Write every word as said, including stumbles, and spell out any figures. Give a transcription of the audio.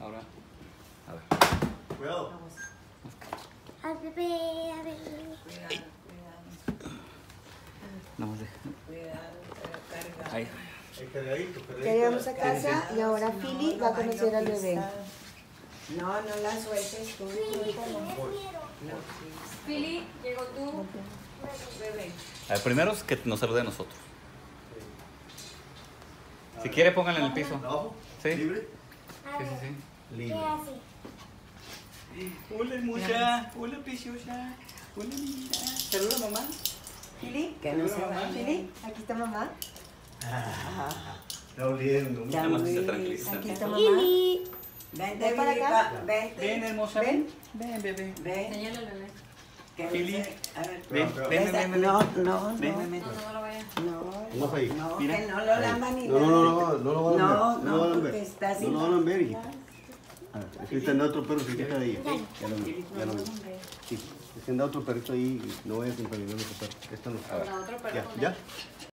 ahora. A ver. Cuidado. Al bebé, a ver. Cuidado, cuidado. No más deja. Cuidado, pero carga. Ahí. El cargadito, Ya cargadito. llegamos a casa y ahora No, Philly no va a vaya conocer al a bebé. pisar. No, no la sueltes tú. Sí, suéltala. tienes miedo. No, sí. Philly, llegó tu bebé. A ver, primero es que nos salude a nosotros. Si quiere, pónganle en el piso. ¿Abajo? Sí. ¿Libre? A Sí, ver, sí, sí. ¿qué Libre. hace? Hola, hermosa. Hola, preciosa. Hola, linda. Saluda, mamá. Philly, Que no se Mamá. vaya. Philly, aquí está mamá. Está oliendo. Ya Nada más muy- se tranquiliza. Aquí está mamá. Lili. Vente, Ven para Vili, acá. pa- Vente. Ven, hermosa. Ven. Ven, bebé. Ven. Enséñale al bebé. Que no Philly. se- a ver. Ven, Espera, ven, Esa- ven, ven. No, no, no. Ven, ven, ven. No, no, no lo vaya. No, Vamos ahí. no, Mira. que no lo lamban ni No, no, nada. no, no, no lo van a ver. No, No no, lo van a porque ver. está No sin lo van a ver, paz. hijita. A ver, es que está andando otro perro cerquita de ahí. ¿ok? Ya lo vi, ya lo vi. Sí, es que anda otro perrito ahí y no vayas a encaminar a otro perro. Esto no. A ver. La otra Ya, perro con ya.